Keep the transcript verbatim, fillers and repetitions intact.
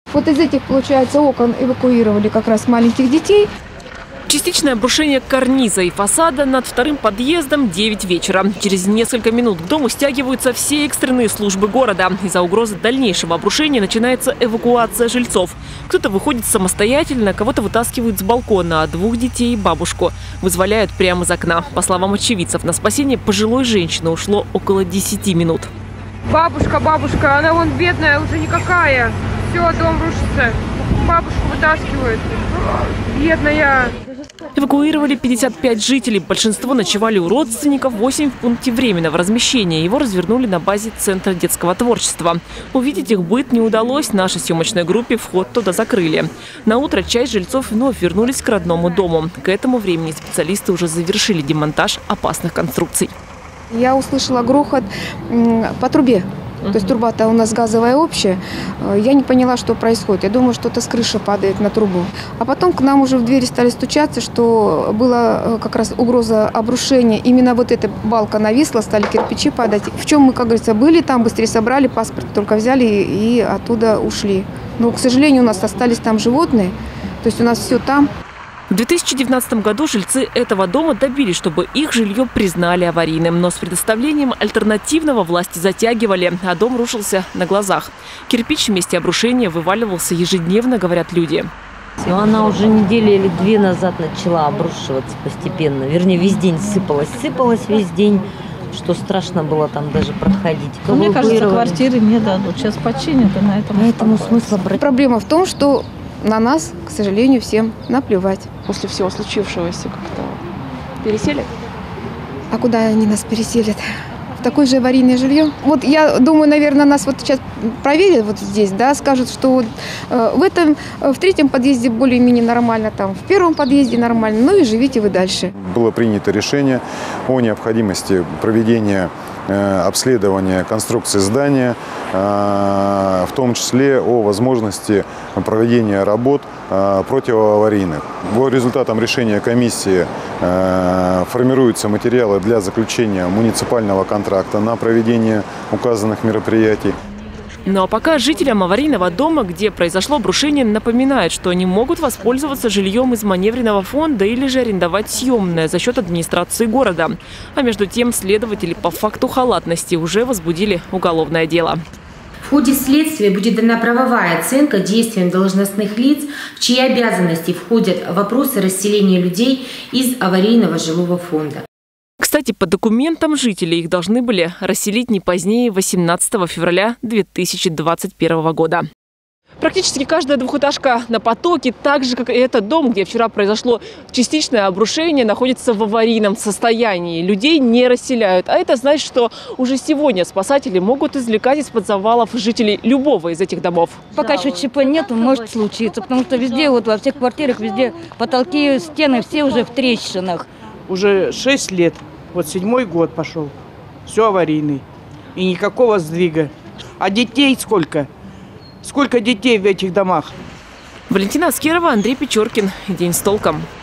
Вот из этих, получается, окон эвакуировали как раз маленьких детей. Частичное обрушение карниза и фасада над вторым подъездом девять вечера. Через несколько минут к дому стягиваются все экстренные службы города. Из-за угрозы дальнейшего обрушения начинается эвакуация жильцов. Кто-то выходит самостоятельно, кого-то вытаскивают с балкона, а двух детей и бабушку вызволяют прямо из окна. По словам очевидцев, на спасение пожилой женщины ушло около десяти минут. Бабушка, бабушка, она вон бедная, уже никакая. Все, дом рушится. Бабушку вытаскивают. Бедная. Эвакуировали пятьдесят пять жителей. Большинство ночевали у родственников, восемь в пункте временного размещения. Его развернули на базе Центра детского творчества. Увидеть их быт не удалось. Нашей съемочной группе вход туда закрыли. На утро часть жильцов вновь вернулись к родному дому. К этому времени специалисты уже завершили демонтаж опасных конструкций. Я услышала грохот по трубе. То есть труба-то у нас газовая общая. Я не поняла, что происходит. Я думаю, что-то с крыши падает на трубу. А потом к нам уже в двери стали стучаться, что была как раз угроза обрушения. Именно вот эта балка нависла, стали кирпичи падать. В чем мы, как говорится, были там, быстрее собрали, паспорт только взяли и оттуда ушли. Но, к сожалению, у нас остались там животные. То есть у нас все там. В две тысячи девятнадцатом году жильцы этого дома добились, чтобы их жилье признали аварийным. Но с предоставлением альтернативного власти затягивали, а дом рушился на глазах. Кирпич в месте обрушения вываливался ежедневно, говорят люди. Но она уже недели или две назад начала обрушиваться постепенно. Вернее, весь день сыпалась. Сыпалась весь день, что страшно было там даже проходить. Ну, мне кажется, квартиры не дадут. Сейчас починят, и на этом Поэтому смысла брать. Проблема в том, что на нас, к сожалению, всем наплевать. После всего случившегося как-то переселят? А куда они нас переселят? В такое же аварийное жилье? Вот я думаю, наверное, нас вот сейчас проверят вот здесь, да, скажут, что вот, э, в этом, в третьем подъезде более-менее нормально, там, в первом подъезде нормально, ну и живите вы дальше. Было принято решение о необходимости проведения обследования конструкции здания, в том числе о возможности проведения работ противоаварийных. По результатам решения комиссии формируются материалы для заключения муниципального контракта на проведение указанных мероприятий. Ну а пока жителям аварийного дома, где произошло обрушение, напоминают, что они могут воспользоваться жильем из маневренного фонда или же арендовать съемное за счет администрации города. А между тем следователи по факту халатности уже возбудили уголовное дело. В ходе следствия будет дана правовая оценка действиям должностных лиц, в чьи обязанности входят вопросы расселения людей из аварийного жилого фонда. Кстати, по документам жителей их должны были расселить не позднее восемнадцатого февраля две тысячи двадцать первого года. Практически каждая двухэтажка на потоке, так же, как и этот дом, где вчера произошло частичное обрушение, находится в аварийном состоянии. Людей не расселяют. А это значит, что уже сегодня спасатели могут извлекать из-под завалов жителей любого из этих домов. Пока еще ЧП нет, может случиться, потому что везде, вот во всех квартирах, везде потолки, стены, все уже в трещинах. Уже шесть лет, вот седьмой год пошел, все аварийный и никакого сдвига. А детей сколько? Сколько детей в этих домах? Валентина Аскерова, Андрей Печоркин. День с толком.